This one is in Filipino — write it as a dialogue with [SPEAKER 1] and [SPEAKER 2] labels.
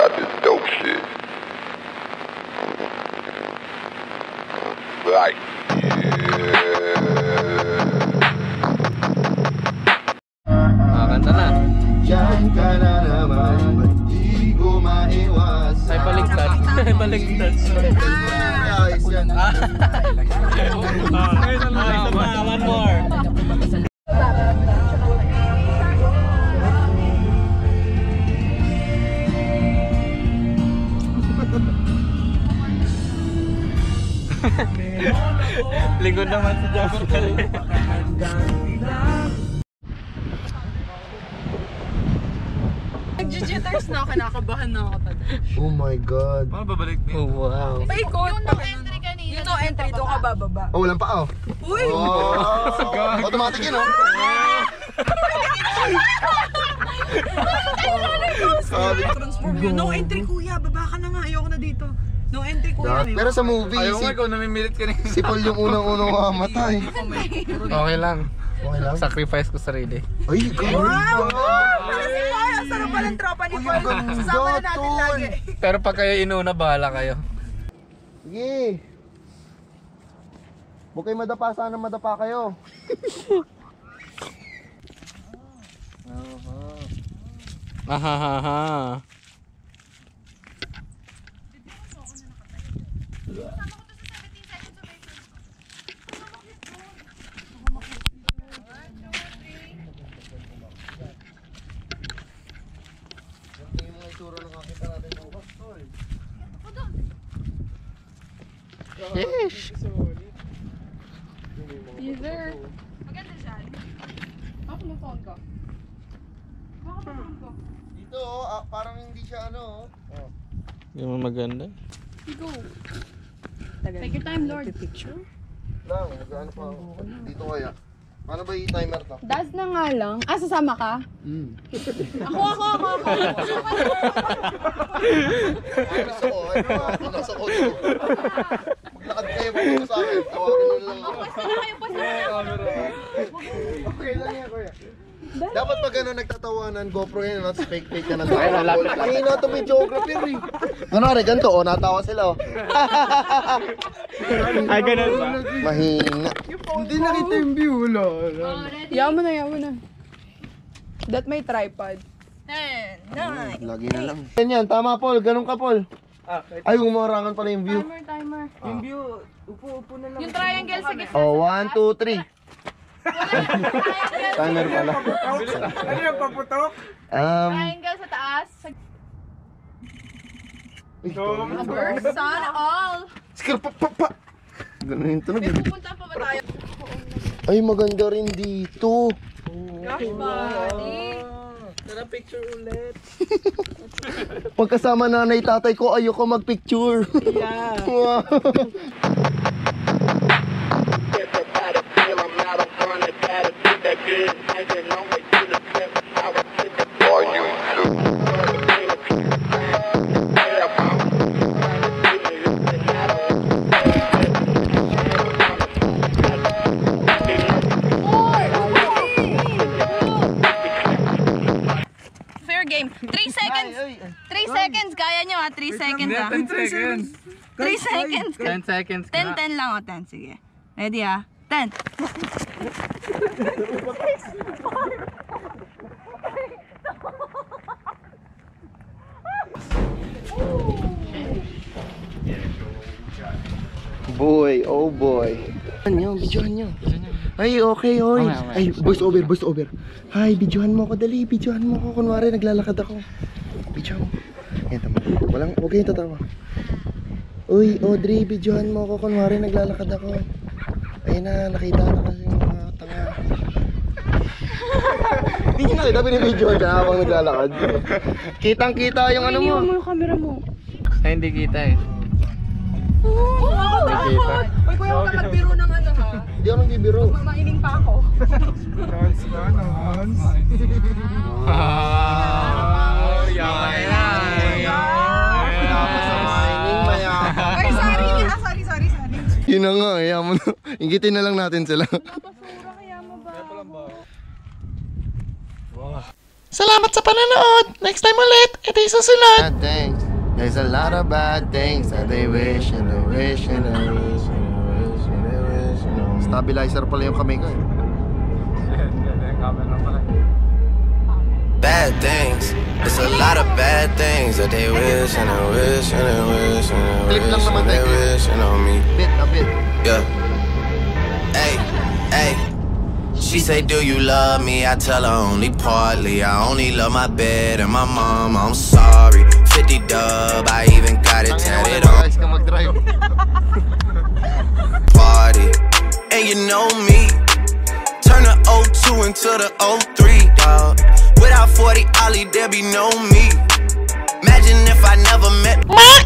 [SPEAKER 1] got this dope shit. Like,
[SPEAKER 2] Kanta na.
[SPEAKER 3] Diyan ka na naman, ba't di ko maiwas?
[SPEAKER 2] Ay, baligtad. Ay, baligtad.
[SPEAKER 3] Ayos yan.
[SPEAKER 2] One more. Lingkod naman si Jaffer kali.
[SPEAKER 4] Nag-jitters na ako, kinakabahan na ako talaga.
[SPEAKER 3] Oh my God.
[SPEAKER 2] Paano babalik niya? Oh, wow.
[SPEAKER 4] Paikot. Yung no-entry kanina. Yung no-entry, doon ka bababa.
[SPEAKER 3] Oh, walang pa, oh.
[SPEAKER 4] Uy!
[SPEAKER 3] Oh, automatic yun, oh.
[SPEAKER 4] Transform yun. No entry kuya, baba ka na nga. Ayoko na dito. No entry kuya.
[SPEAKER 3] Pero sa movie,
[SPEAKER 2] Ayaw nga, ikaw namimilit ka rin.
[SPEAKER 3] si Paul yung unang-unang makamatay.
[SPEAKER 2] Okay lang.
[SPEAKER 3] Okay lang?
[SPEAKER 2] Sacrifice ko sarili.
[SPEAKER 3] Ay, ganun ba?
[SPEAKER 4] Para si Paul, ang sarap pa ng tropa ni Paul. Sasama na natin lagi.
[SPEAKER 2] Pero pag kayo inuna, bahala kayo.
[SPEAKER 3] Sige. Huwag kayo madapa, sana madapa kayo.
[SPEAKER 2] Ahahaha.
[SPEAKER 3] Yung mga ituro ng nakita natin ng pastor.
[SPEAKER 2] Yes.
[SPEAKER 4] Either. Maganda siya. Ako na phone ko. Bakit na phone ko?
[SPEAKER 3] Dito, parang hindi siya ano. Oh.
[SPEAKER 2] Hindi mo maganda.
[SPEAKER 4] Go. Take your time, Lord. Picture?
[SPEAKER 3] Lang, ano pa ako. Dito kaya. Paano ba i-timer to?
[SPEAKER 4] Das na nga lang. Ah, sasama ka? Ako.
[SPEAKER 3] Gusto ko, ano, nasa audio. Maglakad kayo, pumunta sa akin. Tawagin mo lang ako. Okay lang yan, kuya. Dapat pag ano nagtatawanan, GoPro yan, not fake ka na tayo. Ay, na ito may geographer eh. Ano rin, ganito, natawa sila
[SPEAKER 2] Ay, ganun ba?
[SPEAKER 3] Mahina.
[SPEAKER 5] Hindi nakita yung view, wala.
[SPEAKER 4] Yaman na. That may tripod. 10, 9.
[SPEAKER 3] Lagi na lang. Yan, tama Paul, ganun ka Paul. Ay, umarangan pala yung view.
[SPEAKER 4] Timer.
[SPEAKER 5] Yung view, upo na lang.
[SPEAKER 4] Yung triangle sa gitna.
[SPEAKER 3] Oh, 1, 2, 3. Timer pala.
[SPEAKER 5] Ano yung paputok?
[SPEAKER 4] Triangle sa taas. Burst, sana all.
[SPEAKER 3] Skir, pa. Ganun yung tunog.
[SPEAKER 4] May pupunta pa ba tayo?
[SPEAKER 3] Ay, maganda rin dito.
[SPEAKER 4] Gosh, buddy.
[SPEAKER 5] Tara picture ulit.
[SPEAKER 3] Pagkasama nanay tatay ko, ayoko magpicture.
[SPEAKER 5] Yeah.
[SPEAKER 3] Wow.
[SPEAKER 1] are you too?
[SPEAKER 4] Fair game. 3 seconds. 3 seconds. Kaya nyo 3 seconds
[SPEAKER 2] 10 seconds.
[SPEAKER 4] 3 seconds.
[SPEAKER 2] 10 seconds ka.
[SPEAKER 4] 10 lang 10. Sige. Ready 10.
[SPEAKER 3] Boy, oh boy. Videohan nyo. Ay, okay, hoy. Ay, voice over. Hi, videohan mo ako, dali. Videohan mo ako. Kunwari, naglalakad ako. Videohan mo. Ayan, tama. Huwag kayong tatawa. Uy, Audrey, videohan mo ako. Kunwari, naglalakad ako. Ayun na, nakita na kasi yung mga tanga. Hindi nyo nakita, binibidyohan ka habang naglalakad. Kitang-kita yung ano mo.
[SPEAKER 4] Iniwan mo yung camera mo.
[SPEAKER 2] Ay, hindi kita eh.
[SPEAKER 4] Uy, kuya, huwag ka magbiro ng ano ha.
[SPEAKER 3] Hindi ako nagbibiro.
[SPEAKER 4] Mamailing pa ako.
[SPEAKER 5] Nons ka, nons.
[SPEAKER 2] Yaman
[SPEAKER 4] Ay, sorry. Sorry.
[SPEAKER 3] Yun na nga, yaman na. Ingitin na lang natin sila.
[SPEAKER 4] Napasura, kaya mo ba?
[SPEAKER 3] Salamat sa panonood! Next time ulit, ito yung susunod! Thanks! There's a lot of bad things that they wish and they wish and they wish and they wish and they wish and they wish. Stabilizer pala yung kamay ko eh.
[SPEAKER 6] Bad things. It's a lot of bad things that they wish and they wish and they wish and they
[SPEAKER 3] Clip lang
[SPEAKER 6] wish
[SPEAKER 3] naman
[SPEAKER 6] and they
[SPEAKER 3] tayo.
[SPEAKER 6] wish on me.
[SPEAKER 3] A bit.
[SPEAKER 6] Yeah. Hey, hey. She say, do you love me? I tell her only partly. I only love my bed and my mom. I'm sorry. 50 dub. I even got it tatted on.
[SPEAKER 3] Guys ka mag-drive.
[SPEAKER 6] Party. And you know me. Turn the 02 into the 03, dog. Without 40 Ollie, there be no me. Imagine if I never met.